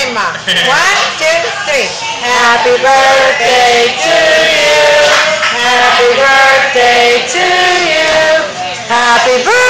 Mom. 1, 2, 3. Happy birthday to you. Happy birthday to you. Happy birthday.